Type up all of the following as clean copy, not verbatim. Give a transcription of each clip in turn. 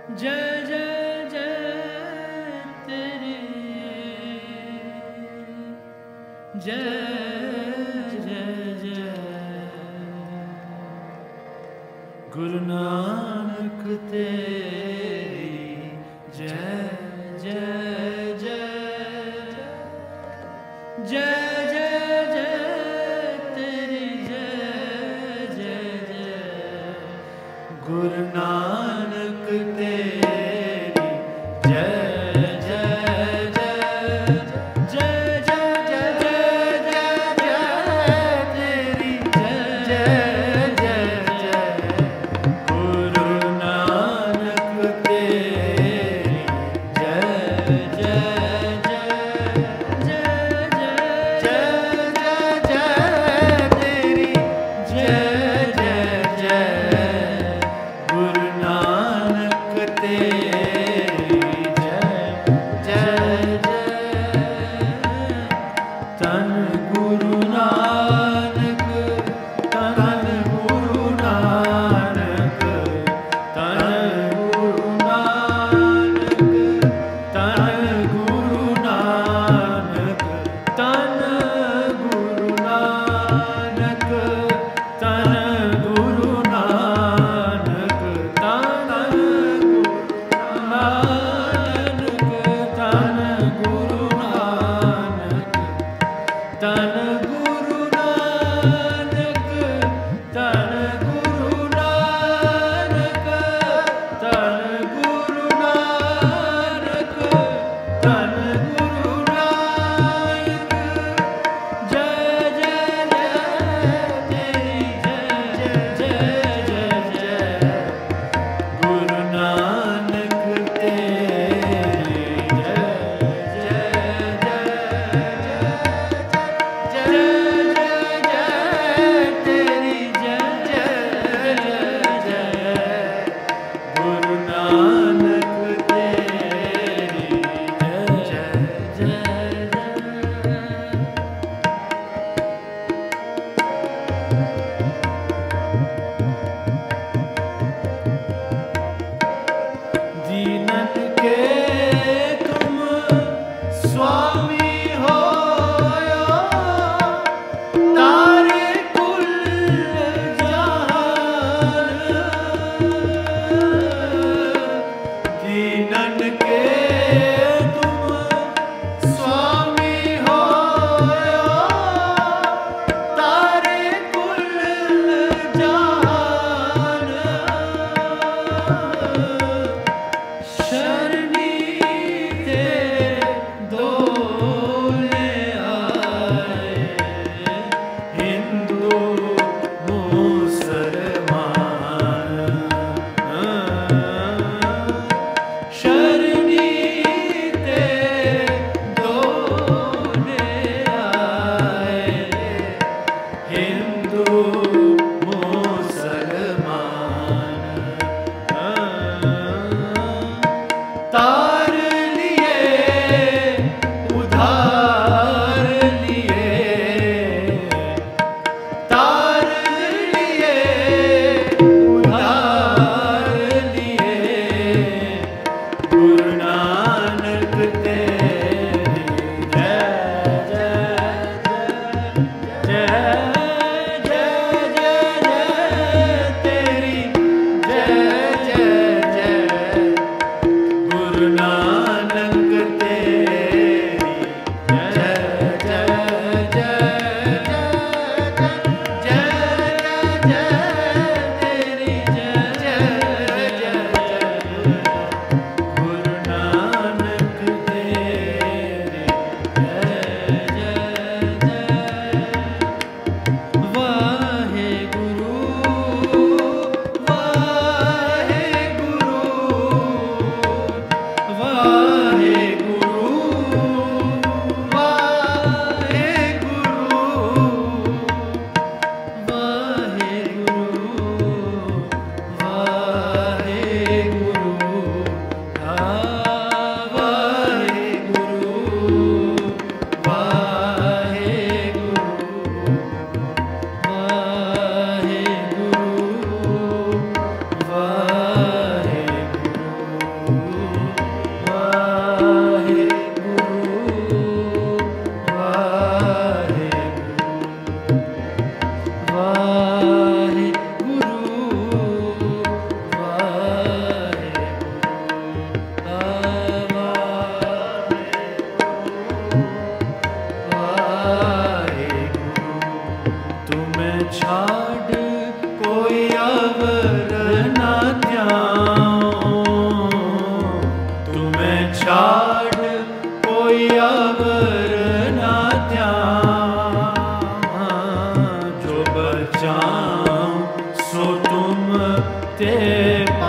जय जय जय तेरी जय जय जय गुरु नानक तेरी जय जय जय जय जय जय तेरी जय जय जय गुरु नानक तेरी जय जय जय जय जय जय जय तेरी जय जय जय गुरु नानक तेरी जय जय जय जय जय जय तेरी जय जय जय गुरु नानक तेरी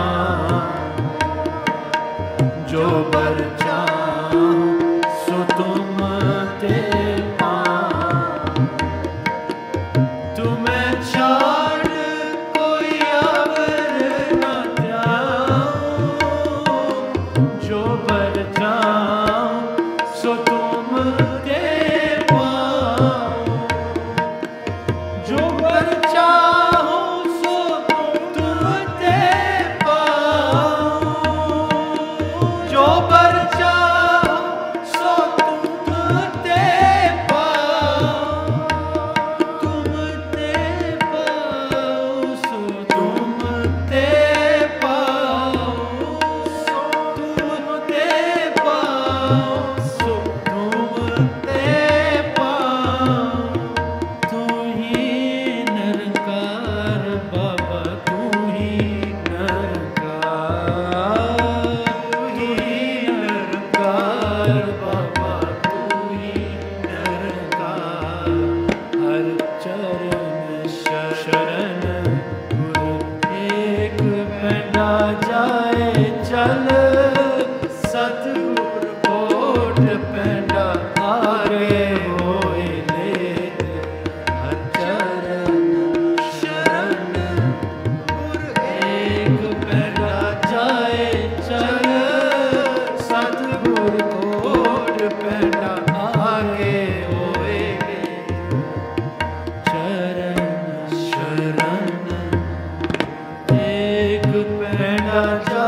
जो बर चाहो सो तुम ते पाओ। तुम्हें छोड़ कोई अवर न जाओ। जो बर चाहो सो तुम ते पाओ। जो बर चाहो सो तुम ते पाओ। जो बर चाहो सो तुम ते पाओ। तुम ते पाओ सो तुम ते पाओ। तुम ते पाओ सो तुम ते पाओ। तू ही निरंकार बाबा, तू ही निरंकार। तू ही निरंकार बाबा, तू ही निरंकार। हर चरण शरण गुरु एक पैंडा जाए चल। सतगुर कोट पैंडा आगे होए लेत। हर चरण शरण गुरु एक पैंडा जाए चल। सतगुर कोट पैंडा आगे होए लेत। चरण शरण एक पैंडा